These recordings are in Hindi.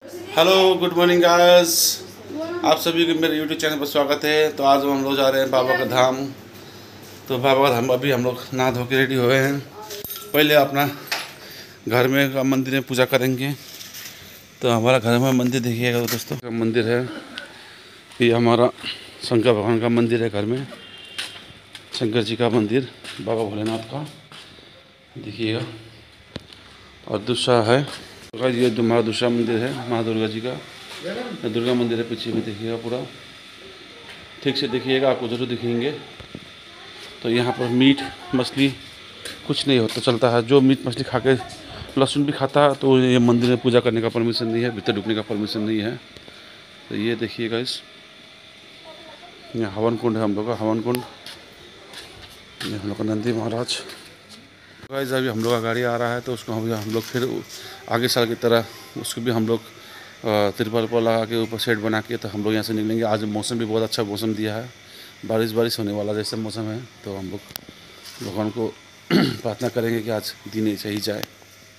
हेलो गुड मॉर्निंग गाइस, आप सभी को मेरे यूट्यूब चैनल पर स्वागत है। तो आज हम लोग जा रहे हैं बाबा का धाम। तो बाबा का धाम अभी हम लोग नहा धो के रेडी हुए हैं। पहले अपना घर में का मंदिर में पूजा करेंगे। तो हमारा घर में मंदिर देखिएगा दोस्तों, का मंदिर है ये हमारा शंकर भगवान का मंदिर है। घर में शंकर जी का मंदिर, बाबा भोलेनाथ का देखिएगा। और दूसरा है ये हमारा दूसरा मंदिर है माँ दुर्गा जी का, दुर्गा मंदिर है पीछे में देखिएगा। पूरा ठीक से देखिएगा, आपको ज़रूर दिखेंगे। तो यहाँ पर मीट मछली कुछ नहीं होता चलता है। जो मीट मछली खा के लहसुन भी खाता है तो ये मंदिर में पूजा करने का परमिशन नहीं है, भीतर ढुकने का परमिशन नहीं है। तो ये देखिएगा, इस यहाँ हवन कुंड है हम लोग का, हवन कुंड। ये हम लोग का नंदी महाराज। गाइस अभी हम लोग का गाड़ी आ रहा है तो उसको हम लोग फिर आगे साल की तरह उसको भी हम लोग तिरपाल पर लगा के ऊपर शेड बना के तो हम लोग यहाँ से निकलेंगे। आज मौसम भी बहुत अच्छा मौसम दिया है, बारिश होने वाला जैसा मौसम है। तो हम लोग भगवान को प्रार्थना करेंगे कि आज दिन ऐसे ही जाए।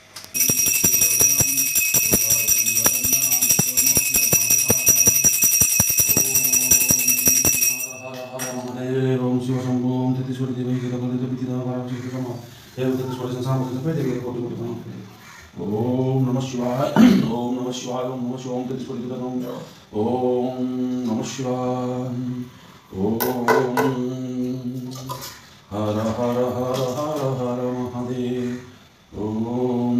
ओम नमः शिवाय, ओम नमः शिवाय, ओम नमः शिवाय, ओम नमः शिवाय, ओम हर हर हर हर हर महादेव। ओम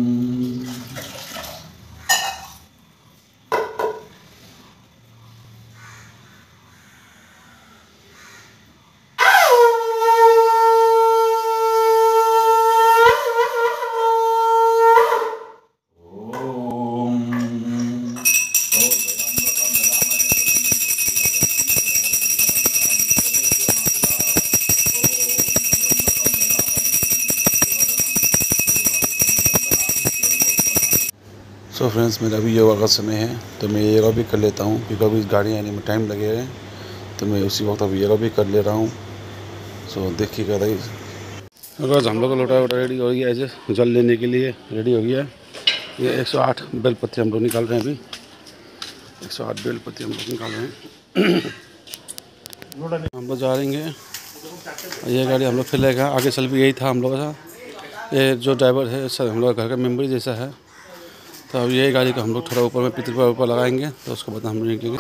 सो फ्रेंड्स, मेरा अभी योगा का समय है तो मैं योगा भी कर लेता हूँ क्योंकि अभी गाड़ी आने में टाइम लगेगा। तो मैं उसी वक्त अभी योगा भी कर ले रहा हूँ। सो देखिएगा। अगर हम लोग का लोटा वोटा रेडी हो गया है, जल लेने के लिए रेडी हो गया। ये 108 बेलपत्ती हम लोग निकाल रहे हैं। अभी 108 बेलपत्ती हम लोग निकाल रहे हैं। हम लोग जा रहे हैं, ये गाड़ी हम लोग फिर लेगा। आगे चल भी यही था हम लोग का। ये जो ड्राइवर है सर हम लोग घर का मेम्बर जैसा है। तो अब यही गाड़ी को हम लोग थोड़ा ऊपर में पितर पर ऊपर लगाएंगे तो उसके बाद हम लोग निकलेंगे।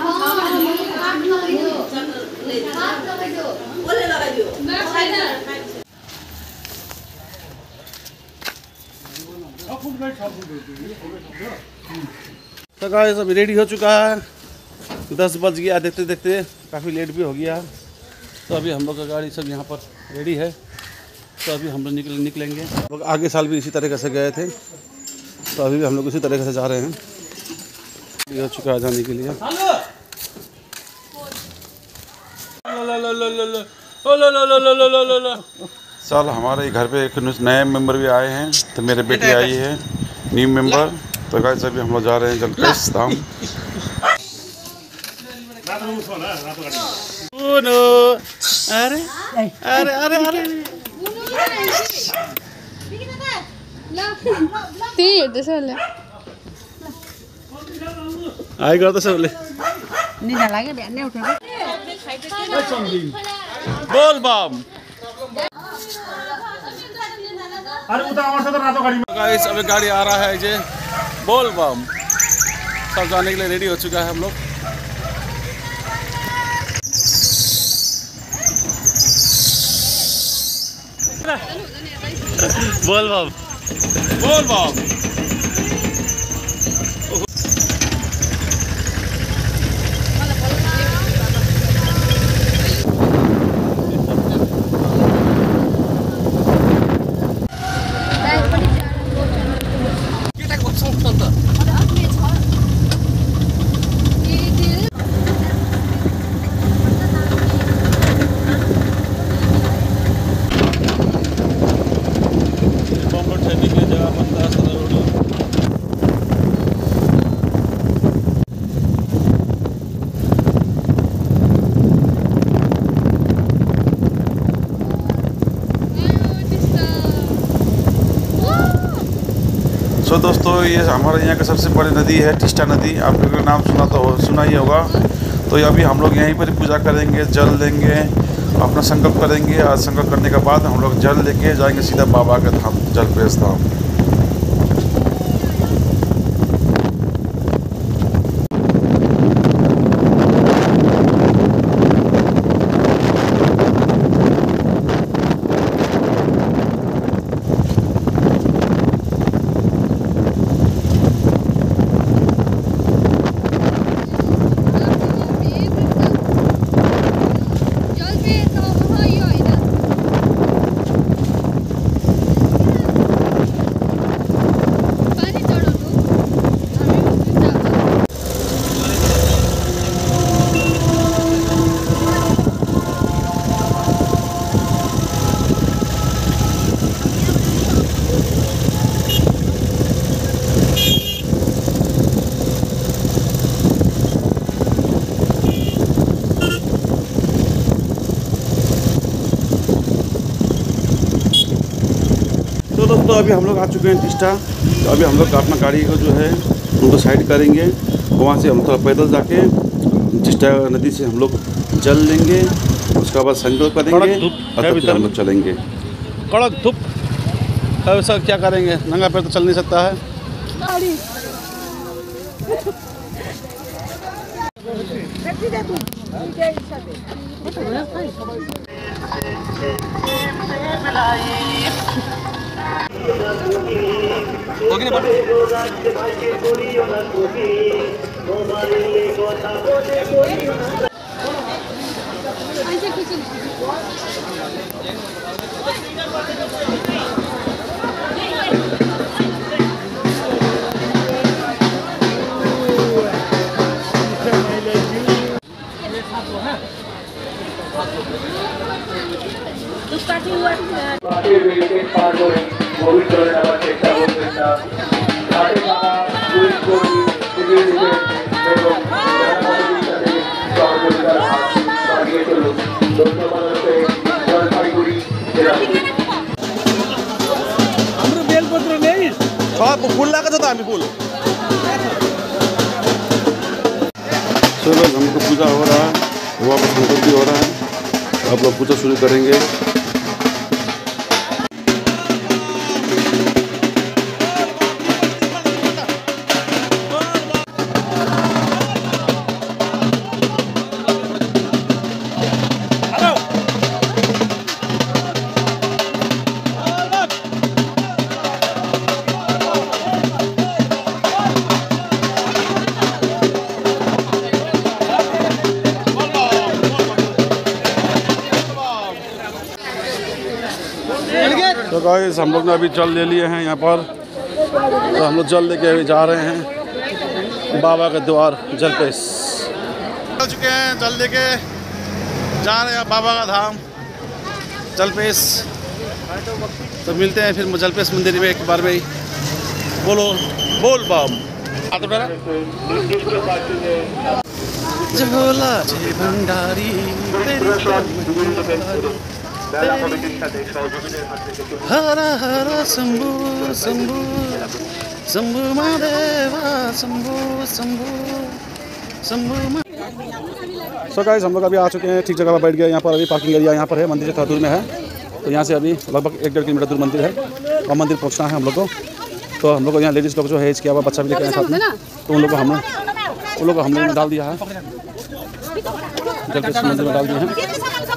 तो गाइस अभी रेडी हो चुका है, 10 बज गया। देखते देखते काफ़ी लेट भी हो गया। तो अभी हम लोग का गाड़ी सब यहाँ पर रेडी है। तो अभी हम लोग निकलेंगे। आगे साल भी इसी तरीके से गए थे तो अभी भी हम लोग इसी तरीके से जा रहे हैं। ये हो चुका है जाने के लिए। साल हमारे घर पे एक नए मेंबर भी आए हैं। तो मेरे बेटी आई है न्यू मेंबर। तो गाइस अभी हम लोग जा रहे हैं जलपेश धाम। अरे अरे अरे अरे आई गर्दा सबले बोल बम। गाइस अभी गाड़ी आ रहा है जे बोल बम। सब जाने के लिए रेडी हो चुका है हम लोग। बोल बम बोल बम। जगह बनता है तो दोस्तों ये हमारे यहाँ का सबसे बड़ी नदी है टिस्टा नदी। आपने नाम सुना ही होगा। तो अभी हम लोग यहीं पर पूजा करेंगे, जल लेंगे, अपना संकल्प करेंगे। आज संकल्प करने के बाद हम लोग जल लेके जाएंगे सीधा बाबा के धाम, जलपेश धाम। तो दोस्तों अभी हम लोग आ चुके हैं टिस्टा। तो अभी हम लोग अपना गाड़ी को जो है उनको साइड करेंगे। वहाँ से हम थोड़ा पैदल जाके टिस्टा नदी से हम लोग जल लेंगे, उसके बाद संकल्प करेंगे और फिर हम लोग चलेंगे। कड़क धूप अब सर क्या करेंगे, नंगा पैर तो चल नहीं सकता है। फूल लागत होता, फूल हमको पूजा हो रहा है, वहाँ पर संकल्प भी हो रहा है। आप लोग पूजा शुरू करेंगे। तो गाइस हम लोग ने अभी जल ले लिए हैं यहाँ पर। तो हम लोग जल लेके अभी जा रहे हैं बाबा के द्वार जलपेश। चल चुके हैं, जल लेके जा रहे हैं बाबा का धाम जलपेश। तो मिलते हैं फिर जलपेश मंदिर में एक बार में। बोलो बोल बाम झोला जे भंडारी हरा हरा शंभु शंभु शंभु महादेवा शंभु शंभु शंभु। सो गाइस हम लोग अभी आ चुके हैं, ठीक जगह पर बैठ गए। यहाँ पर अभी पार्किंग एरिया यहाँ पर है, मंदिर से थोड़ा दूर में है। तो यहाँ से अभी लगभग 1-1.5 किलोमीटर दूर मंदिर है और मंदिर पहुँचना है हम लोग को। तो हम लोग को यहाँ लेडीज़ लोग जो है इसके अलावा बच्चा भी लेके आए साथ में। तो उन लोग को हम लोग डाल दिया है, जलपेश मंदिर में डाल दिया है।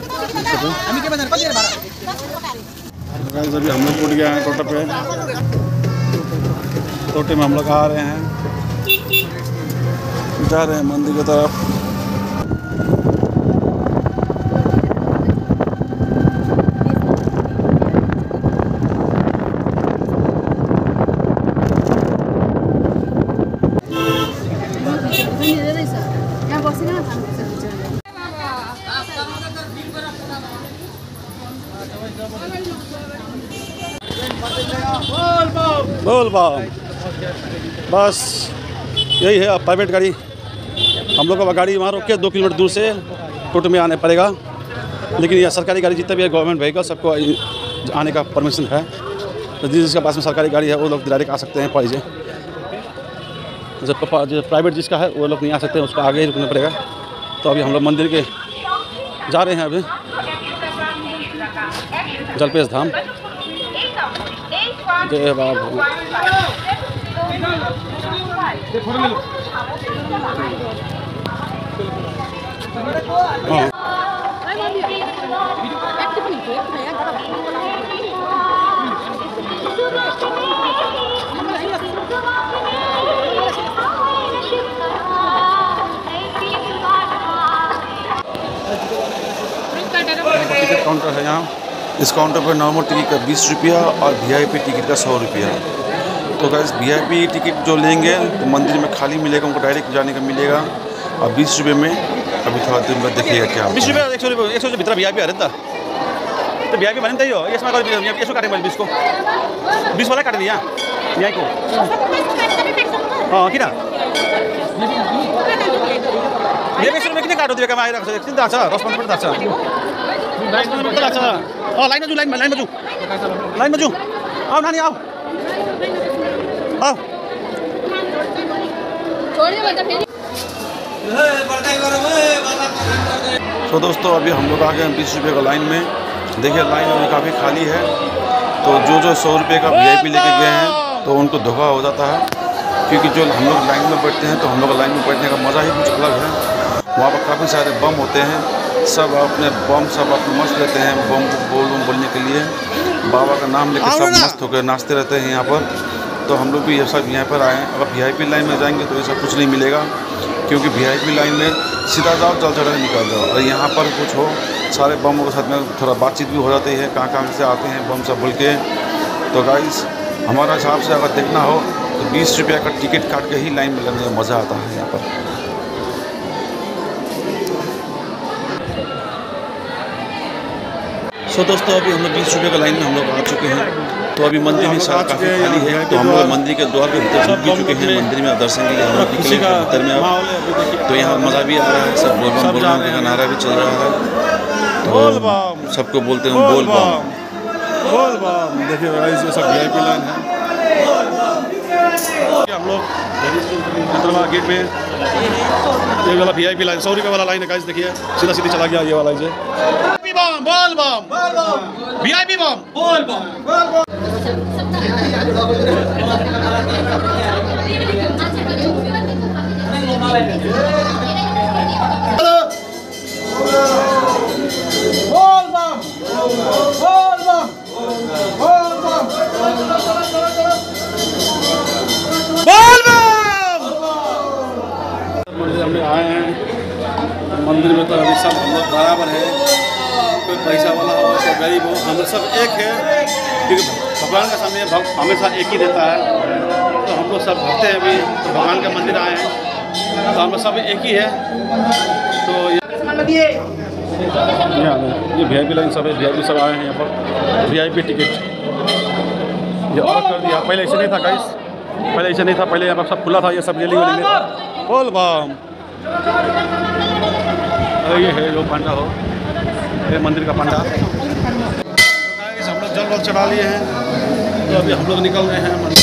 अभी हम लोग उठ गए हैं टोटे पे। टोटे में हम लोग आ रहे हैं, जा रहे हैं मंदिर की तरफ। बोल बाम। बस यही है, अब प्राइवेट गाड़ी हम लोग का गाड़ी वहाँ रोक के 2 किलोमीटर दूर से टोटे में आने पड़ेगा। लेकिन यह सरकारी गाड़ी जितना भी है गवर्नमेंट व्हीकल सबको आने का परमिशन है। तो जिसके पास में सरकारी गाड़ी है वो लोग डायरेक्ट आ सकते हैं पॉइजे। जो प्राइवेट जिसका है वो लोग नहीं आ सकते हैं, उसको आगे ही रुकना पड़ेगा। तो अभी हम लोग मंदिर के जा रहे हैं अभी जलपेश धाम। जय बाबा। टिकट काउंटर है यहाँ। इस काउंटर पर नॉर्मल टिकट का 20 रुपया और वीआईपी टिकट का 100 रुपया। तो गाइस वीआईपी टिकट जो लेंगे तो मंदिर में खाली मिलेगा, उनको डायरेक्ट जाने का मिलेगा। और 20 रुपये में अभी थोड़ा दिन में देखिएगा क्या 20 रुपये 100 भीतर वीआईपी रहता तो वीआईपी बनता ही हो। इसमें काटे 20 को 20 वाला काट दिया यहाँ को। हाँ कि में कितने काटो दिएगा मैं एकछिन त छ 10-15 मिनट लाग्छ। 10-15 मिनट लाग्छ। लाइनमा जाऊ आऊ नानी आऊ आऊ। तो दोस्तों अभी हम लोग आ गए हैं 20 रुपये का लाइन में। देखिए लाइन अभी काफ़ी खाली है। तो जो 100 रुपये का वीआईपी लेके गए हैं तो उनको धोखा हो जाता है, क्योंकि जो हम लोग लाइन में बैठते हैं तो हम लोग लाइन में बैठने का मज़ा ही कुछ अलग है। वहाँ पर काफ़ी सारे बम होते हैं, सब अपने बम सब अपने मस्त रहते हैं। बम को बोलने के लिए बाबा का नाम लेकर सब मस्त होकर नाचते रहते हैं यहाँ पर। तो हम लोग भी ये सब यहाँ पर आए हैं। अगर वीआईपी लाइन में जाएंगे तो ये सब कुछ नहीं मिलेगा, क्योंकि वीआईपी लाइन में सीधा जाओ जल चढ़ा निकल जाओ। और यहाँ पर कुछ हो सारे बमों के साथ में थोड़ा बातचीत भी हो जाती है, कहाँ से आते हैं बम सब बोल के। तो गाइस हमारा हिसाब से अगर देखना हो तो 20 रुपये का टिकट काट के ही लाइन में लगने में मज़ा आता है यहाँ पर। सो दोस्तों अभी हम लोग 20 रुपये का लाइन में हम लोग आ चुके हैं। तो अभी मंदिर भी सारा काफ़ी खाली है। तो हम लोग मंदिर के द्वार के भीतर घुस भी चुके हैं। मंदिर में दर्शन के लिए हम लोग निकले भीतर में अब। तो यहाँ मज़ा भी आ रहा है, सब बोल बम का नारा भी चल रहा है। तो सबको बोलते हैं बोल बम। देखिए ये सब वीआईपी लाइन है। हम लोग गेट में ये वाला वीआईपी लाइन 100 रुपये वाला लाइन है गाइस। देखिए सीधा सीधी चला गया ये वाला से बोल बम वीआईपी बम बोल बम। हमने आए हैं मंदिर में। तो अभी सब हम लोग बराबर है, कोई पैसा वाला हो कोई गरीब हो, हम लोग सब एक है, क्योंकि भगवान का समय हमेशा एक ही देता है। तो हम लोग सब भक्त हैं अभी, तो भगवान का मंदिर आए हैं तो हम लोग सब एक ही है। तो ये वीआईपी लाइन सब है, वीआईपी सब आए हैं यहाँ पर। वीआईपी टिकट ये और कर दिया, पहले ऐसे नहीं था गाइस, पहले ऐसे नहीं था। पहले यहाँ पर सब खुला था, ये सब रेलिंग वेलिंग बोल बम। ये है जो पांडा हो, ये मंदिर का पांडा। हम लोग जल वल चढ़ा लिए हैं, तो अभी हम लोग निकल रहे हैं मंदिर।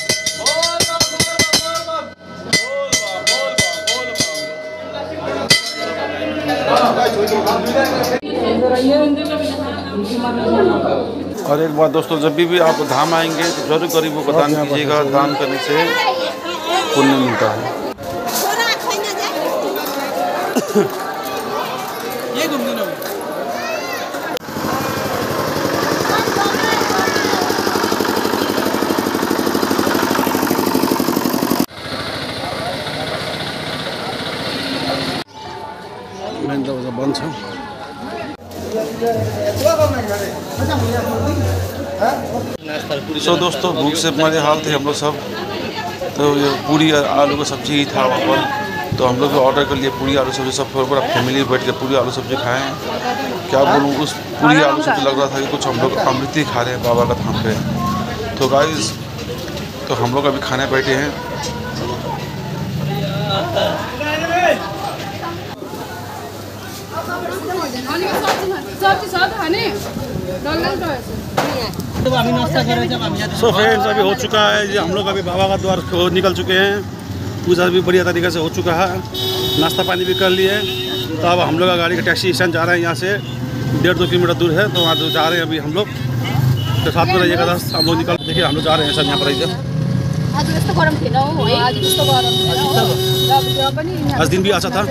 और एक बात दोस्तों, जब भी आप धाम आएंगे तो जरूर गरीबों को दान कीजिएगा। दान करने से पुण्य मिलता है। ये घूमने ना मेन दरवाजा बंद छ। सो दोस्तों भूख से हमारे हाल थे हम लोग सब। तो ये पूरी आलू का सब्जी ही था वहाँ पर। तो हम लोग भी ऑर्डर कर लिए पूरी आलू सब्जी, सब पूरा फैमिली बैठ के पूरी आलू सब्जी खाएँ। क्या बोलूँ, उस पूरी आलू सब्जी लग रहा था कि कुछ हम लोग अमृत ही खा रहे हैं बाबा का धाम पे। तो गाइस तो हम लोग अभी खाने बैठे हैं। सब खाने सो फ्रेंड्स, अभी हो चुका है ये, हम लोग अभी बाबा का द्वार निकल चुके हैं। पूजा भी बढ़िया तरीके से हो चुका है, नाश्ता पानी भी कर लिए। तो अब हम लोग का गाड़ी का टैक्सी स्टैंड जा रहे हैं, यहाँ से 1.5-2 किलोमीटर दूर है, तो वहाँ जा रहे हैं अभी हम लोग। तो साथ में रहिएगा, हम लोग निकल, देखिए हम लोग जा रहे हैं सब यहाँ पर। आज दिन भी अच्छा था।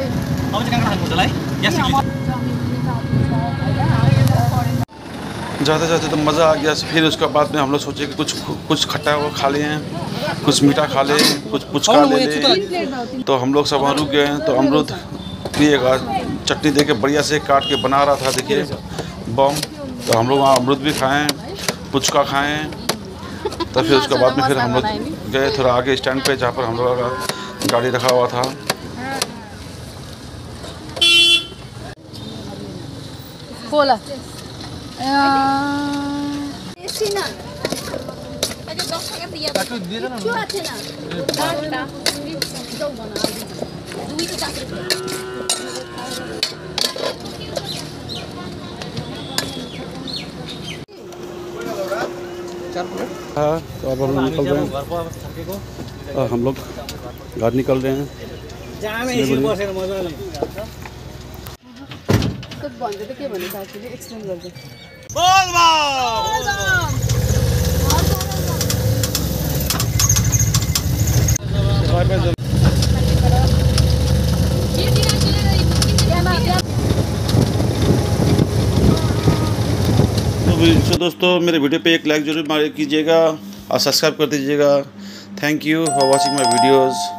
जाते जाते तो मज़ा आ गया। फिर उसके बाद में हम लोग सोचे कि कुछ खट्टा वो खा लें, कुछ मीठा खा लें, कुछ पुचका ले लें। तो हम लोग सब वहाँ रुक गए हैं। तो अमरूद पिएगा, चटनी दे के बढ़िया से काट के बना रहा था, देखिए बम। तो हम लोग वहाँ अमरूद भी खाएँ, पुचका खाएँ। तो फिर उसके बाद में फिर हम लोग गए थोड़ा आगे स्टैंड पे, जहाँ पर हम लोग का गाड़ी रखा हुआ था। बोला हाँ, तो अब हम निकल रहे हैं। हम लोग घर निकल रहे हैं। तो दोस्तों, मेरे वीडियो पे एक लाइक जरूर कीजिएगा और सब्सक्राइब कर दीजिएगा। Thank you for watching my videos.